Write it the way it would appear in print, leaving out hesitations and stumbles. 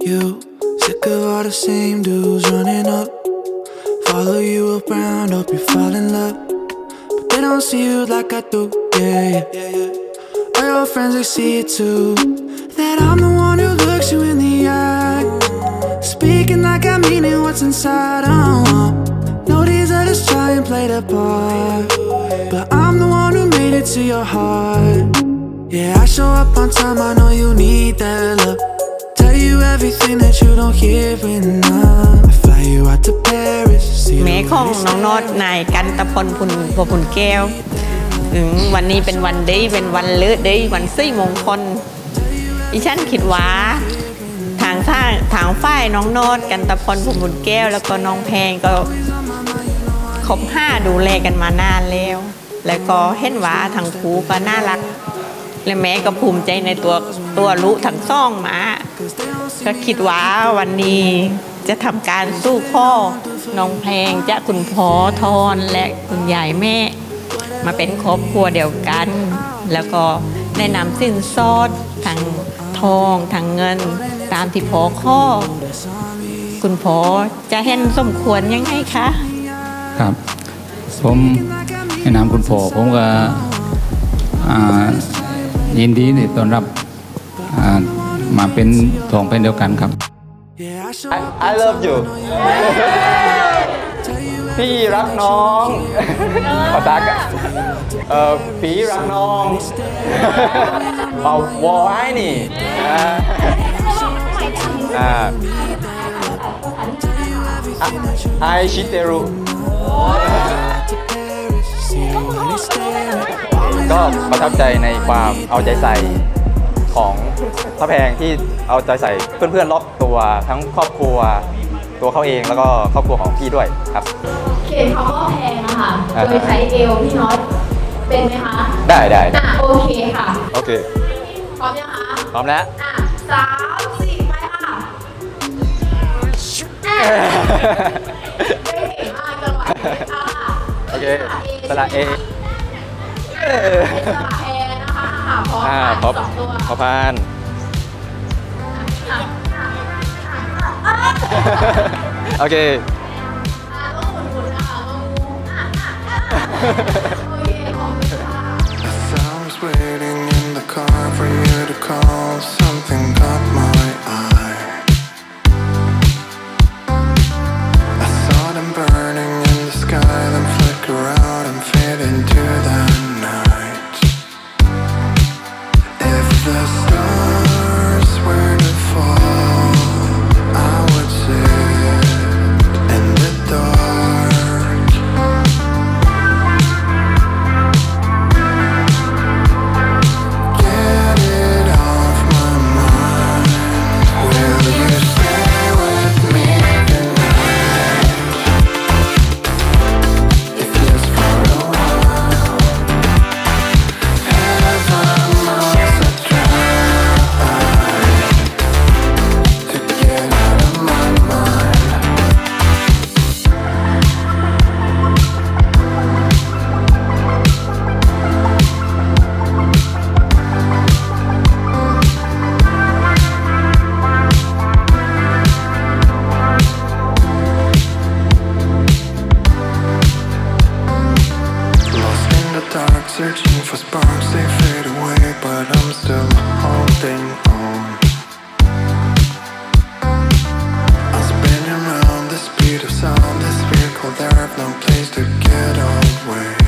You sick of all the same dudes running up, follow you around, hope you fall in love, but they don't see you like I do. Yeah, yeah. All your friends, they see it too, that I'm the one who looks you in the eye, speaking like I mean it, what's inside. No, these others try and play the part, but I'm the one who made it to your heart. Yeah, I show up on time, I know you need that love. Tell you everything that you don't hear enough. I fly you out to Paris. แม่ของน้องโน้ตนายกันตะพลพุนแก้ววันนี้เป็นวันดีเป็นวันเลือดดีวันซี่มงคลอีฉันคิดว่าทางฝ่ายน้องโน้ตกันตะพลพุนแก้วแล้วก็น้องแพงก็คบ5ดูแลกันมานานแล้วก็เห็นว่าทางครูก็น่ารักและแม่ก็ภูมิใจในตัวลูกทั้งสองมาก็คิดว่าวันนี้จะทำการสู้พ่อน้องแพงจะคุณพ่อทอนและคุณยายแม่มาเป็นครอบครัวเดียวกันแล้วก็แนะนำสินสอดทั้งทองทั้งเงินตามที่พ่อข้อคุณพ่อจะเห็นสมควรยังไงคะครับผมแนะนำคุณพ่อผมก็ยินดีที่ต้อนรับมาเป็นทองเป็นเดียวกันครับ I love you พี่รักน้องภาษาปีรักน้องเอาวอให้นี่ไอชิเตรุก็ประทับใจในความเอาใจใส่ของพระแพงที่เอาใจใส่เพื่อนๆรอบตัวทั้งครอบครัวตัวเขาเองแล้วก็ครอบครัวของพี่ด้วยครับเขียนคำว่าแพงอะค่ะโดยใช้เอวพี่น็อตเป็นไหมคะได้โอเคค่ะโอเคพร้อมยังคะพร้อมแล้ว 3 4ไปค่ะเก่งมากจังหวะค่ะโอเคสระเอสระเอนะคะพอพานโอเค Searching for sparks, they fade away, but I'm still holding on. I'm spinning around the speed of sound, this vehicle, there have no place to get away.